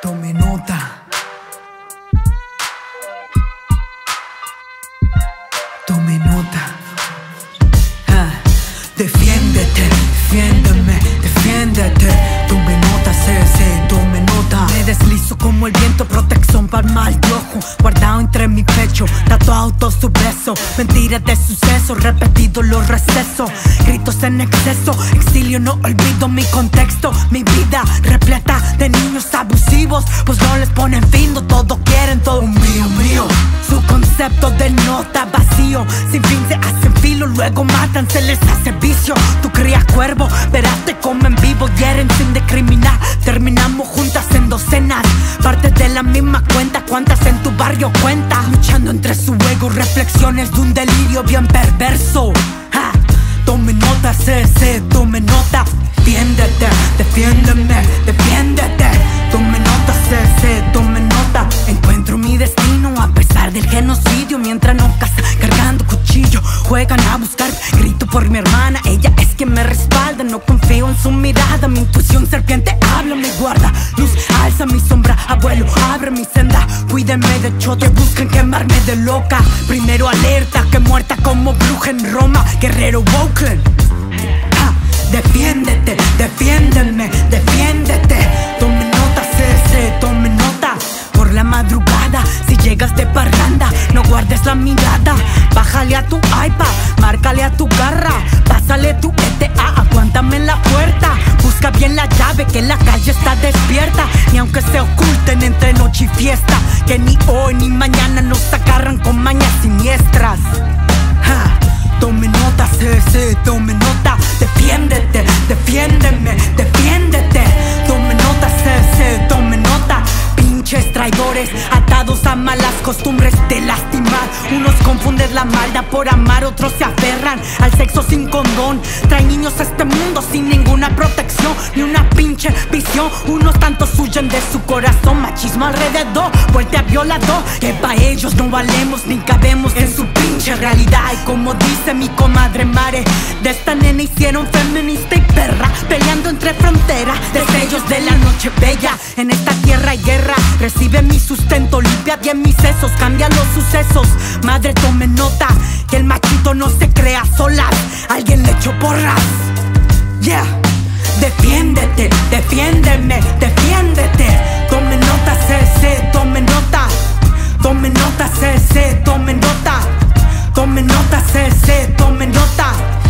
Tome nota. Tome nota. Defiéndete, defiéndeme, defiéndete. Tome nota, tome nota. Me deslizo como el viento, protección para el mal de ojo. Guardado entre mi pecho, tatuado todo su beso. Mentiras de suceso, repetido los recesos. Gritos en exceso, exilio no olvido mi contexto. Mi vida repleta de niños abusivos, pues no les ponen fin, todo quieren, todo mío, mío. Su concepto de nota vacío, sin fin se hacen filo, luego matan, se les hace vicio. Tú crías cuervo, verás te comen vivo, hieren sin discriminar. Terminamos juntas en docenas, partes de la misma cuenta. ¿Cuántas en tu barrio cuenta? Luchando entre su ego, reflexiones de un delirio bien perverso. Tome nota, tome nota. Defiéndete, defiéndeme, defiéndete. Tome nota, tome nota. Encuentro mi destino a pesar del genocidio. Mientras no caza, cargando cuchillo, juegan a buscar. Grito por mi hermana, ella es quien me respalda. No confío en su mirada, mi intuición serpiente habla, me guarda. Luz alza mi sombra, abuelo, abre mi senda. Cuídenme de choto, buscan quemarme de loca. Primero alerta, que muerta como bruja en Roma. Guerrero Oakland. Defiéndete, defiéndeme, defiéndete. Tome nota, tome nota. Por la madrugada, si llegas de parranda, no guardes la mirada. Bájale a tu iPad, márcale a tu garra. Pásale tu ETA, aguántame en la puerta. Busca bien la llave, que la calle está despierta. Ni aunque se oculten entre noche y fiesta, que ni hoy ni mañana nos agarran con mañas siniestras. Tome nota, tome nota. Defiéndete, defiéndeme, defiéndete. Tome nota, tome nota. Pinches traidores, atados a malas costumbres de lastimar. Unos confunden la maldad por amar, otros se aferran al sexo sin condón. Traen niños a este mundo sin ninguna protección, ni una pinche visión. Unos tantos huyen de su corazón, machismo alrededor, vuelta violador. Que pa' ellos no valemos ni cabemos en su pinche realidad. Y como dice mi comadre Mare, de esta nena hicieron feminista y perra, peleando entre fronteras, destellos de la noche bella. En esta tierra hay guerra, recibe mi sustento, limpia bien mis sesos, cambia los sucesos. Madre, tome nota, que el machito no se crea solas, alguien le echó porras. Yeah. Defiéndete, defiéndeme, defiéndete. Tome nota, tome nota. Tome nota, tome nota. Tome nota, tome nota.